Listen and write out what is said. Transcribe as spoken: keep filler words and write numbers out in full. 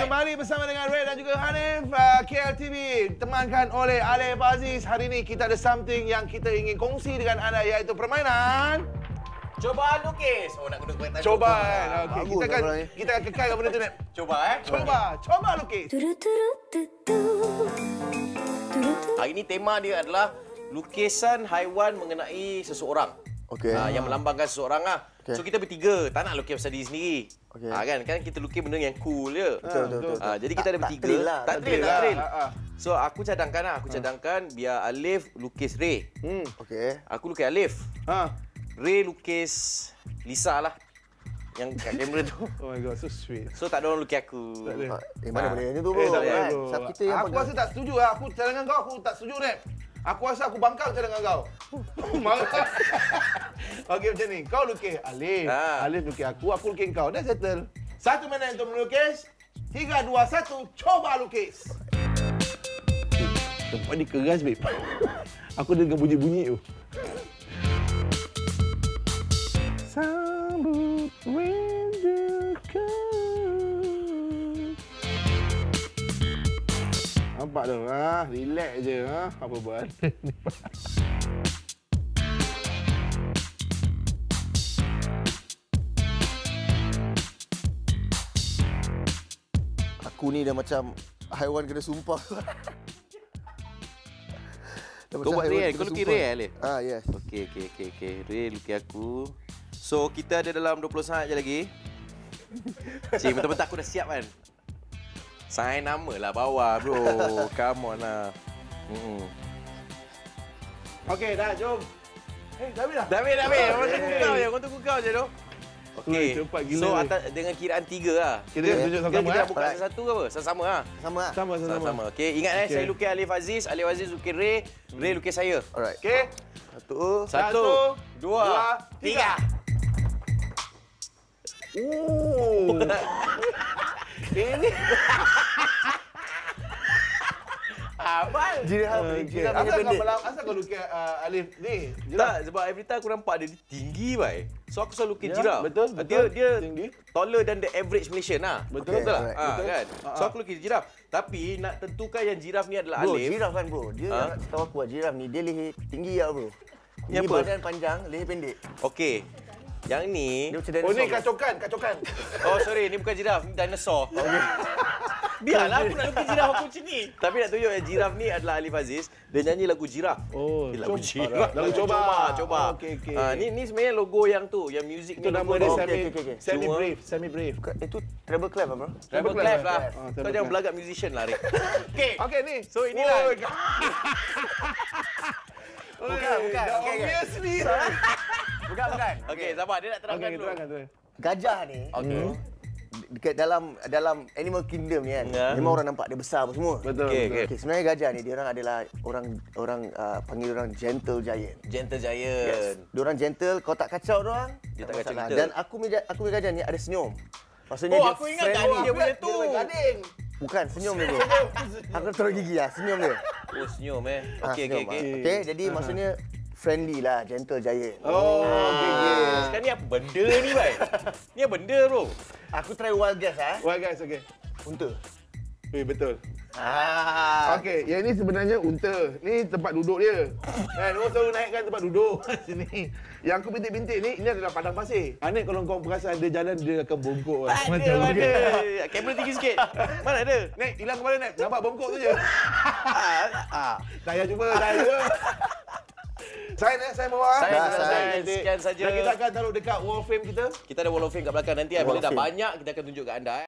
kembali bersama dengan Ray dan juga Hanif uh, K L T V temankan oleh Alif Aziz. Hari ini kita ada something yang kita ingin kongsi dengan anda, iaitu permainan Cuba lukis. Oh, nak kena kuat Coba kan. Okey, kita akan kita akan kekalkan benda tu, Nek. Coba eh. Coba, coba lukis. Hari ini tema dia adalah lukisan haiwan mengenai seseorang. Okey. Ha, yang melambangkan seseorang lah. Okay. So kita bertiga, tak nak lukis pasal diri sendiri. Okay. Ha, kan? Kan kita lukis benda yang cool je. Betul, betul, betul. Ha, jadi kita ada Tak- tak bertiga. thrill lah, Tak tak thrill, tak lah. thrill. Ha, ha. So aku cadangkan lah, aku cadangkan biar Alif lukis Ray. Hmm. Okey. Aku lukis Alif. Ha. Ray lukis Lisa lah. Yang kat kamera tu. Oh my god, so sweet. So tak ada orang lukis aku. Tak ada. Eh, mana Ah. boleh macam tu, bro? Eh, tak Kan? payah, bro. Sebab kita yang Aku pegang. rasa tak setuju lah. Aku cadangan kau, aku tak setuju, Nek. Aku rasa aku bangkang cadangan kau. Marah. Okey, macam ni. Kau lukis Alif. Ha. Alif lukis aku, aku lukis kau. Dah settle. Satu minit untuk melukis. Tiga, dua, satu. Coba lukis. Eh, tempat ni keras, babe. Aku dengar bunyi-bunyi tu. Sambut rinduku. Nampak tu, ha? Relax je, ha? Apa buat? Aku ni dah macam haiwan kena sumpah. Dah Kau macam buat haiwan Ray, kena kau lukis sumpah. Ray, Alif? Ah, yes. Okey, okey, okey, okey. Ray lukis aku. So, kita ada dalam dua puluh saat je lagi. Cik, betul-betul aku dah siap kan? Sign nama lah bawah, bro. Come on lah. Hmm. Okey, dah, jom. Eh, dah habis dah? Dah habis, dah habis. Orang tunggu Eh. kau je, orang tunggu kau je tu. Okey. Ui, cepat gila So, ni. atas, dengan kiraan tiga lah. Kita Ke- tunjuk ke sama-sama, kita eh? buka Alright. satu-satu ke apa? Sama-sama lah. Sama lah. Sama, sama. Sama-sama. Okey, ingat eh, Okey. saya lukis Alif Aziz, Alif Aziz lukis Ray, Ray lukis saya. Alright. Okey. Satu. Satu, Satu, dua, dua, tiga. Oh. Ini. Abang. Jiraf ni. Okey. Jiraf punya Asal kau pendek. malam, asal kau lukis uh, Alif ni? Tak, sebab every time aku nampak dia, dia tinggi, bai. So aku selalu lukis Ya, jiraf. betul, Dia betul. dia Tinggi. taller than the average Malaysian lah. Betul, betul tak? alright. Ha, Betul. kan? Ha, So ha. aku lukis jiraf. Tapi nak tentukan yang jiraf ni adalah Bro, Alif. jiraf kan, bro. Dia Ha? nak setahu aku, jiraf ni dia leher tinggi lah, bro. Ni Ni apa? badan panjang, leher pendek. Okey. Yang ni Dia macam Oh, dinosaur. ni bro. kacokan, kacokan. Oh sorry, ni bukan jiraf, ni dinosaur. Biarlah aku nak lukis jiraf aku macam ni. Tapi nak tunjuk yang jiraf ni adalah Alif Aziz. Dia nyanyi lagu jiraf. Oh, Eh, lagu coba. jiraf. Lagu coba. Coba. Oh, okey, okey. Ha, ni ni sebenarnya logo yang tu, yang music Itu ni. nama logo dia tu. okey, semi, okey, okey. semi Cuma- brave, semi brave. Bukan, itu treble clef lah, bro. Treble Treble clef clef, lah. ah, Kau treble jangan clef. belagak musician lah, Rik. Okey. Okey ni. So inilah. Oh, Bukan, bukan. dah Okey, okey. obviously. Bukan, bukan. Okey, sabar. Dia nak terangkan Okey, dulu. terangkan tu. Gajah ni, Okey. dekat dalam dalam animal kingdom ni kan, Ya. memang orang nampak dia besar apa semua. Betul. Okey, betul. okey. Okay, sebenarnya gajah ni dia orang adalah orang orang uh, panggil orang gentle giant. Gentle Yes. Giant. Dia orang gentle, kau tak kacau dia orang, Dia tak tak kacau masalah. kita. Dan aku punya aku punya gajah ni ada senyum. Maksudnya Oh, dia aku ingat friendly. gading dia punya tu. Dia gading. Bukan, senyum dia bro. Aku terus gigi lah, senyum dia. Oh, senyum eh. Ah, Okey, okey, senyum, okey. ah. Okey, jadi maksudnya friendly lah, gentle giant. Oh, okey okey. Sekarang ni apa benda ni, bai? Ni apa benda, bro? Aku try wild guess ah. Well guys, okey. Unta. Eh, betul. Ah. Okey, yang ni sebenarnya unta. Ni tempat duduk dia. Kan, orang selalu naikkan tempat duduk sini. Yang aku bintik-bintik ni, ini adalah padang pasir. Anik kalau kau perasan dia jalan, dia akan bongkok. Ada, ada. Kamera tinggi sikit. Mana ada? Nek, hilang kepala Nek. Nampak bongkok tu je. Ah, ah. Saya cuba, saya cuba. Sign eh, sign bawah. Sign, Dah, sign, sign. Sekian saja. Dan kita akan taruh dekat wall frame kita. Kita ada wall of fame kat belakang nanti. Bila Wall of dah fame. banyak, kita akan tunjuk kat anda. eh.